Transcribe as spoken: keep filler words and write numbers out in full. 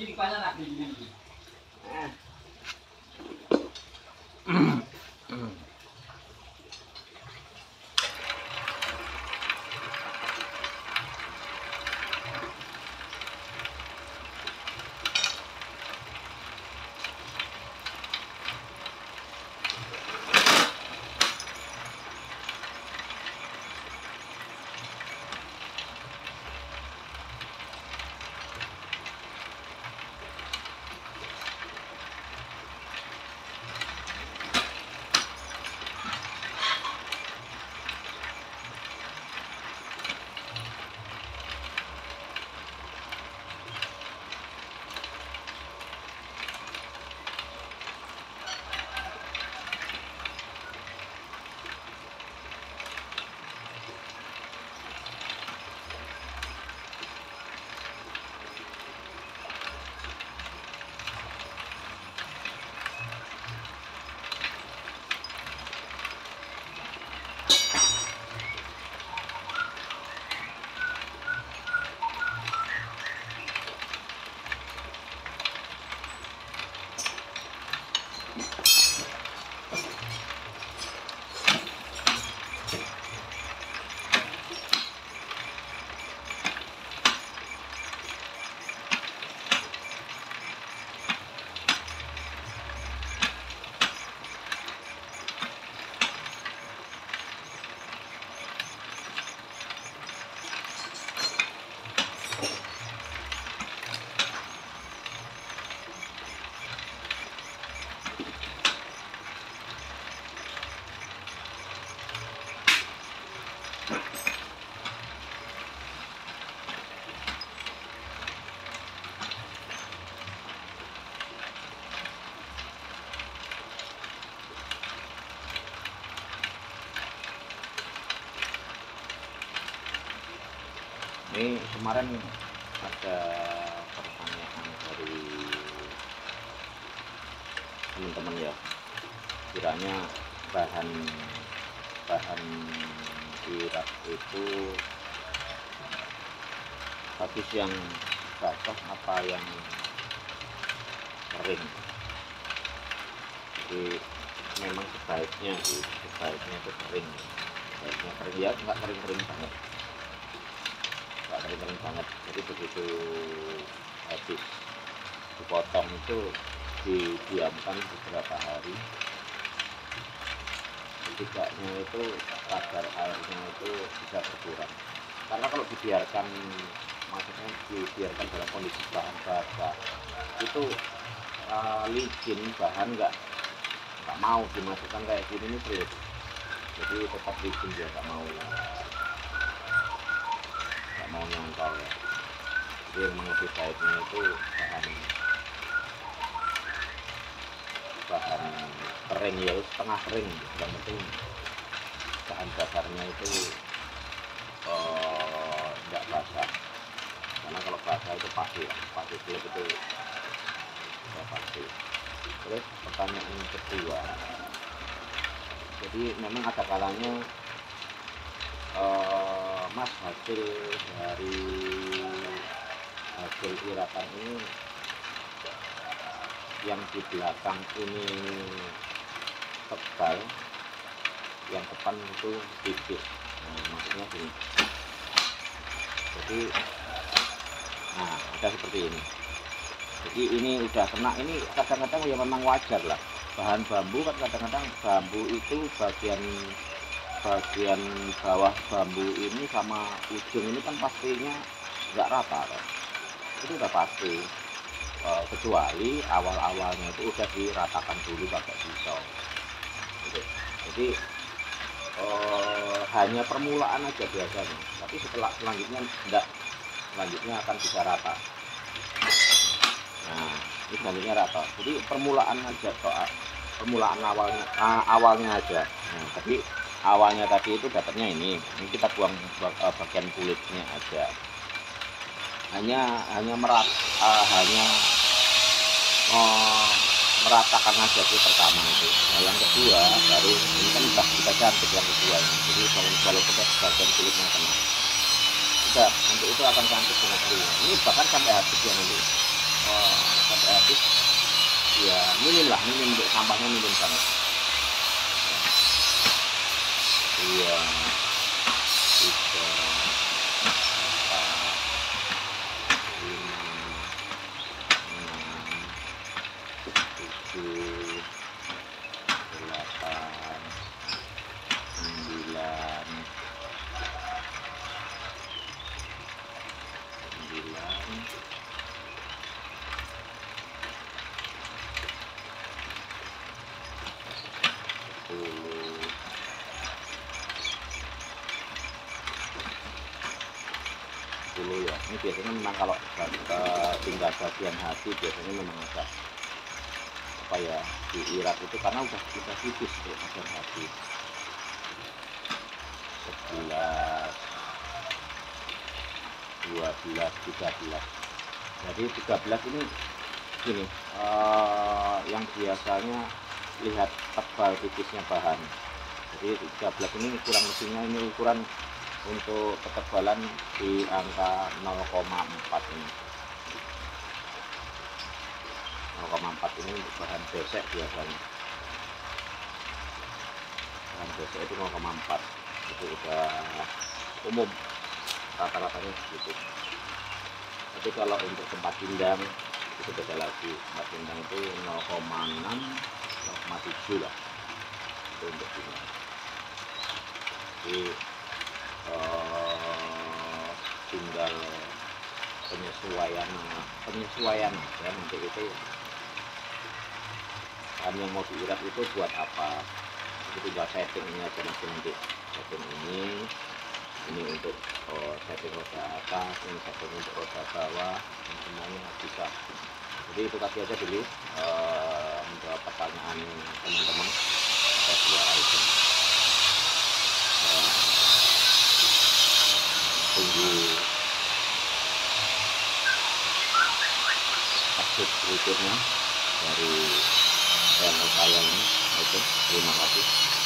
Ini kemarin ada pertanyaan dari teman-teman ya, kiranya bahan bahan kirap itu bagus yang basah apa yang kering. Jadi memang sebaiknya sih, sebaiknya itu kering, sebaiknya kering ya, nggak kering-kering banget, nggak kering-kering banget. Jadi begitu habis dipotong itu didiamkan beberapa hari, setidaknya itu kadar airnya itu bisa berkurang. Karena kalau dibiarkan, maksudnya dibiarkan dalam kondisi bahan basah itu uh, licin, bahan nggak nggak mau dimasukkan kayak gini nih sulit. Jadi tetap licin dia, nggak mau nggak mau nyangkal ya. Jadi memang lebih baiknya itu bahan bahan kering ya, setengah kering, yang penting bahan dasarnya itu nggak uh, basah. Karena kalau basah itu pasti pasti kulit itu ya pasti. Terus pertanyaan kedua, jadi memang ada kalanya uh, mas hasil dari hasil irakan ini yang di belakang ini tebal, yang depan itu tipis. Nah, maksudnya gini, jadi nah ada seperti ini. Jadi ini udah kena, ini kadang-kadang ya memang wajar lah, bahan bambu kan kadang-kadang bambu itu bagian bagian bawah bambu ini sama ujung ini kan pastinya nggak rata kan? Itu udah pasti. Uh, kecuali awal-awalnya itu udah diratakan dulu pakai pisau gitu. Jadi uh, hanya permulaan aja biasanya, tapi setelah selanjutnya enggak, selanjutnya akan bisa rata. Nah ini selanjutnya rata, jadi permulaan aja toh, permulaan awalnya uh, awalnya aja. Nah tapi awalnya tadi itu dapatnya ini ini kita buang uh, bagian kulitnya aja, hanya hanya merat uh, hanya uh, meratakan aja itu pertama itu. Nah yang kedua baru ini kan udah kita cantik yang kedua ini. Jadi kalau kalau kita bagian kulitnya kena, udah untuk itu akan cantik dengan sendiri. Ini bahkan sampai habis ya nanti eh, sampai habis ya minim lah, minim untuk sampahnya, minim banget. Dua, tiga, empat, lima, enam, tujuh, delapan, sembilan, sembilan, sepuluh, sepuluh ya. Ini biasanya memang kalau uh, tinggal bagian hati biasanya memang agak apa ya, diirat itu karena udah kita tipis untuk bagian hati. Sebelas, dua belas, tiga belas. Jadi tiga belas ini gini, uh, yang biasanya lihat tebal tipisnya bahan. Jadi tiga belas ini kurang lebihnya ini ukuran untuk ketebalan di angka nol koma empat ini. nol koma empat ini untuk bahan besek biasanya. Bahan besek itu nol koma empat. Itu udah umum, rata-ratanya segitu. Tapi kalau untuk tempat pindang itu beda lagi. Tempat pindang itu nol koma enam, nol koma tujuh lah. Itu untuk pindang. Jadi uh, tinggal penyesuaian penyesuaian ya, nanti itu kan yang mau diirat itu buat apa, itu tinggal settingnya aja. Nanti nanti setting ini ini untuk oh, setting roda atas, ini setting untuk roda bawah, dan semuanya bisa. Jadi itu tadi aja dulu uh, menjawab pertanyaan teman-teman. Ada dua item. Uh, tunggu update berikutnya dari channel saya ini. Oke, terima kasih.